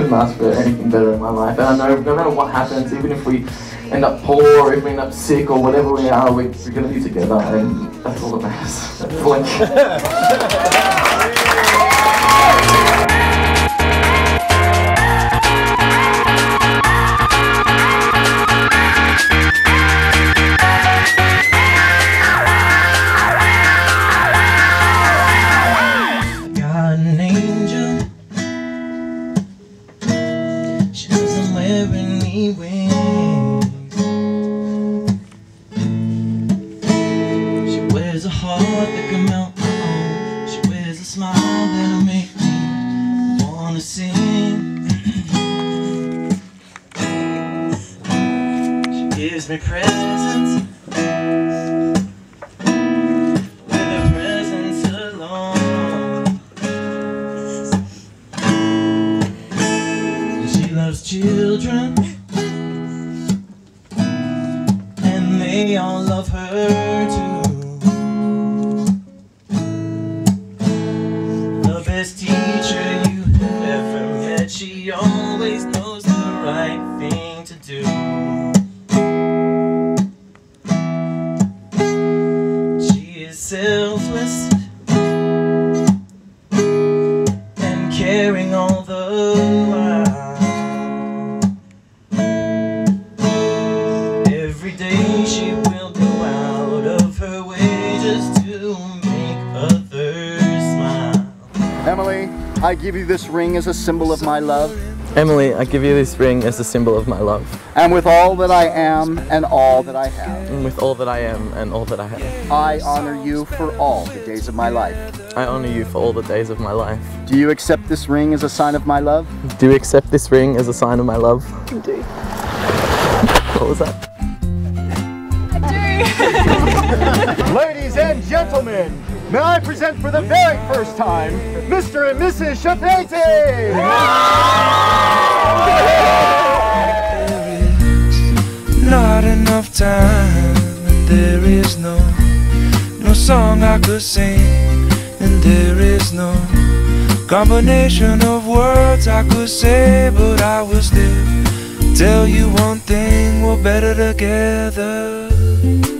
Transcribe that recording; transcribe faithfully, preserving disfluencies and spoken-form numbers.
couldn't ask for anything better in my life. And I know no matter what happens, even if we end up poor or if we end up sick or whatever we are, we, we're going to be together, and that's all that matters. Blink. She wears a heart that can melt my own. She wears a smile that'll make me wanna sing. She gives me presents with her presence alone. She loves children, they all love her too. The best teacher you have ever met. She always knows the right thing to do. She is selfless and caring all the while. Every day she will go out of her way just to make others smile. Emily, I give you this ring as a symbol of my love. Emily, I give you this ring as a symbol of my love. And with all that I am and all that I have. And with all that I am and all that I have. I honor you for all the days of my life. I honor you for all the days of my life. Do you accept this ring as a sign of my love? Do you accept this ring as a sign of my love? I do. What was that? Ladies and gentlemen, may I present for the very first time, Mister and Missus Chapati! There is not enough time, and there is no, no song I could sing, and there is no combination of words I could say, but I will still tell you one thing, we're better together.